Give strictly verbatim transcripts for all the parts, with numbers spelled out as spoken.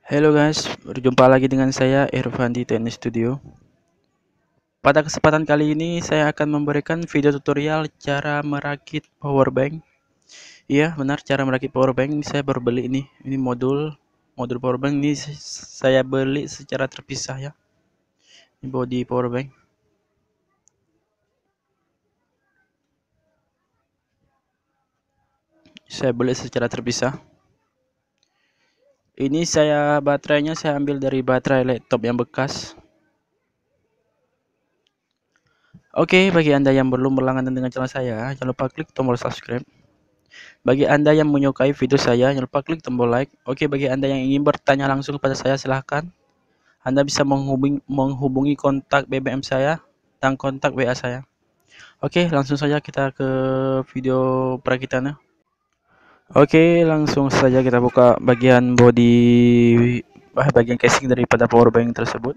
Halo guys, berjumpa lagi dengan saya Irfan di Teknik Studio. Pada kesempatan kali ini saya akan memberikan video tutorial cara merakit power bank. Iya, benar, cara merakit power bank. Ini saya baru beli ini. Ini modul modul power bank ini saya beli secara terpisah ya. Ini body power bank. Saya beli secara terpisah. Ini saya baterainya saya ambil dari baterai laptop yang bekas. Oke, bagi Anda yang belum berlangganan dengan channel saya, jangan lupa klik tombol subscribe. Bagi Anda yang menyukai video saya, jangan lupa klik tombol like. Oke, bagi Anda yang ingin bertanya langsung kepada saya, silahkan. Anda bisa menghubungi, menghubungi kontak B B M saya dan kontak W A saya. Oke, langsung saja kita ke video perakitannya. Oke, langsung saja kita buka bagian body, bagian casing daripada power bank tersebut.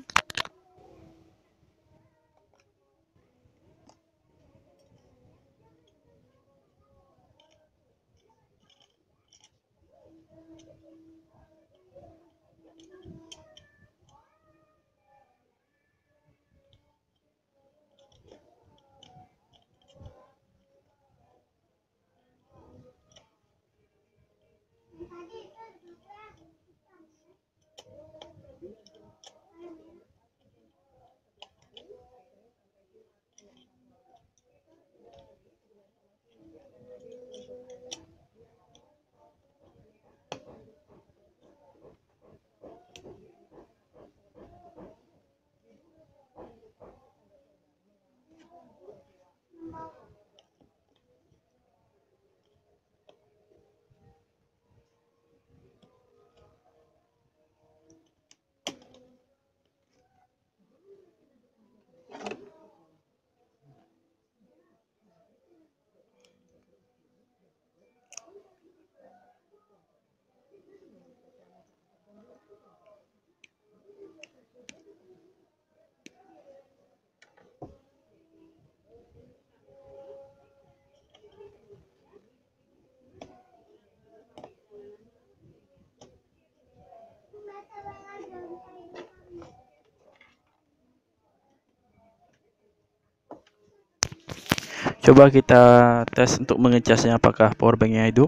Coba kita tes untuk mengecasnya apakah power banknya hidup.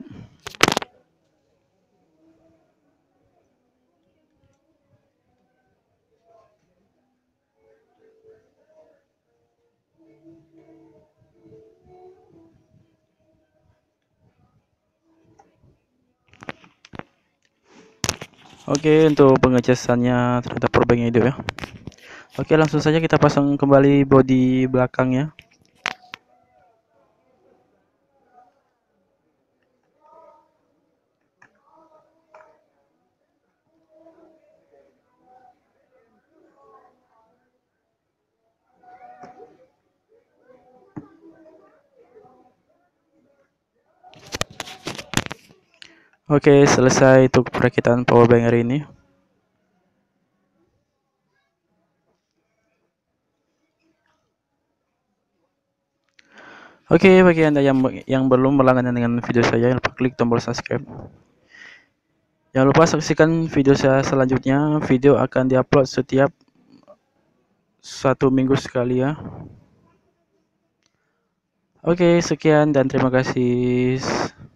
Oke, untuk pengecasannya terhadap power banknya hidup ya. Oke, langsung saja kita pasang kembali bodi belakangnya. Oke, selesai untuk perakitan power bank hari ini. Oke, bagi Anda yang yang belum berlangganan dengan video saya, jangan lupa klik tombol subscribe. Jangan lupa saksikan video saya selanjutnya. Video akan diupload setiap satu minggu sekali ya. Oke, sekian dan terima kasih.